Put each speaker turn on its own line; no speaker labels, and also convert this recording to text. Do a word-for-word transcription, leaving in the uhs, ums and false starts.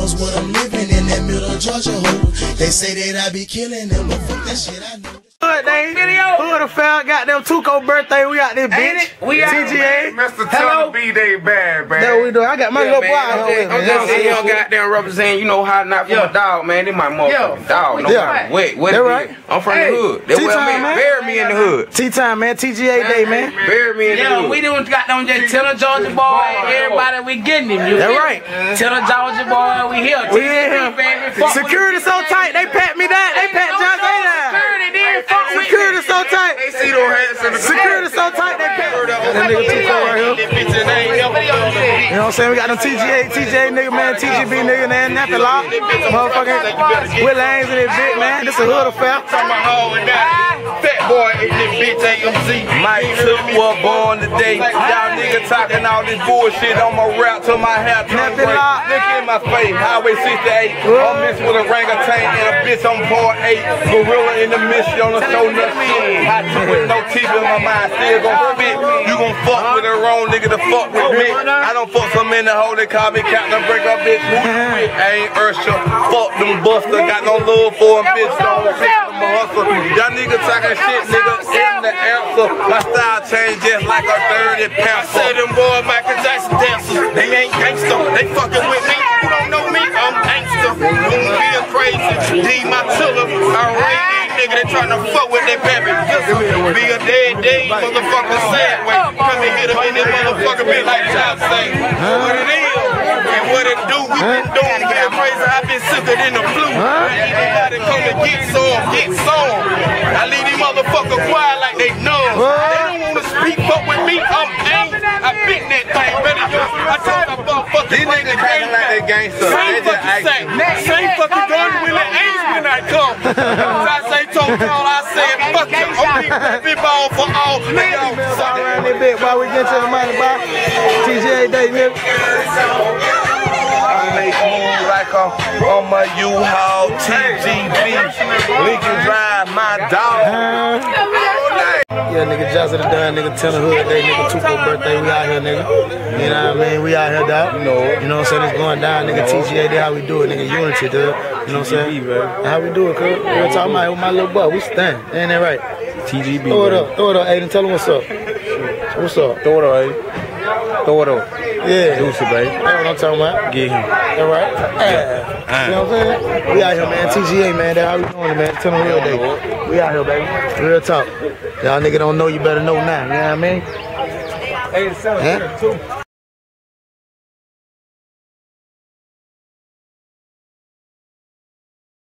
knows what I'm living in that middle of Georgia hole. They say that I be killing them, but fuck that shit, I know.
Hood day, Hood affair, got them Tuke birthday, we got this bitch. We got T G A.
Mister Tennille B Day bad, man.
That we do. I got my little boy out here.
I'm just saying, you don't goddamn represent, you know how not from a dog, man. They my motherfucking dog. No matter what. What
right.
I'm from the hood. That's where I'm at. Bury me in the hood.
Tea time, man. T G A day, man.
Bury me in the hood.
Yeah, we don't got them just tell the Georgia boy, everybody we getting him.
That's right.
Tell the Georgia boy we here.
We in here. Security so tight, they pat me down. They pat Jase down.
Security did fuck with me.
Security so tight.
They see those hats in the
Security so tight, they pat. That nigga Tuke right here. You know what I'm saying? We got them T G A, T G A nigga, man, T G B nigga, man, Nappy lock. Motherfucking Wille in this bitch, man. This a hood affair.
Fat boy in this bitch A M C.
Mike Took was born today. Y'all niggas talking all this bullshit on my rap till my hair turn gray. Look in my face, Highway sixty-eight. I'm mixed with a orangutan and a bitch on part eight. Gorilla in the mission on the show nut shit. I took with no teeth in my mind, still gon' spit. You gon' fuck with the wrong nigga to fuck with me. I don't fuck some in the hole, they call me Captain Break Up bitch. I ain't Ursula, fuck them buster. Got no love for them bitch, don't fix them hustle. Y'all niggas talking shit, nigga, in the answer. My style changed just like a thirty pound.
Say them boys Michael Jackson dancers, they ain't gangster. They fucking with me. You don't know me, I'm gangster. Don't feel crazy. D my tiller, I rate these niggas. They trying to fuck with their baby. Be a dead day, motherfucker sad way. Come and hit them in this motherfucker be like Jase say. What it is and what it do, we been doing. Feel crazy, I been sicker than the flu. Anybody come and get some, get some. I leave these motherfuckers quiet like they know. They don't want to speak fuck with me, I'm angry. I beat that thing better. I told my motherfuckers
these niggas acting like they gangsters.
Same fucking thing. Same fucking gun when it ain't when I come. I say told y'all, I said fuck you. I'm big ball for all niggas.
Sorry around this bitch while we get to the money, boy. T G A day, nigga.
I make moves like I'm on my U-Haul T G B. Lincoln Drive, my dog.
Yeah, nigga, Jase the done, nigga, Tennille Hood day, nigga, Tuke birthday, we out here, nigga. You know what I mean? We out here, dog. You know, you know what I'm saying? It's going down, nigga. T G A day, how we do it, nigga. Unity, dude. You know what I'm saying? How we do it, cuz? We're talking about with my little boy. We stand. Ain't that right?
T G B.
Throw it up, throw it up, Aiden. Tell him what's up. What's up?
Throw it up, Aiden. Throw it up.
Yeah.
Do it, baby.
That's what I'm talking about.
Get him.
All right? Yeah. You know what I'm saying? We out here, man. T G A, man. That's how we doing it, man. Tennille Hood day. We out here, baby. Real talk. Y'all nigga don't know, you better know now. You know what I mean?
eighty-seven,
huh?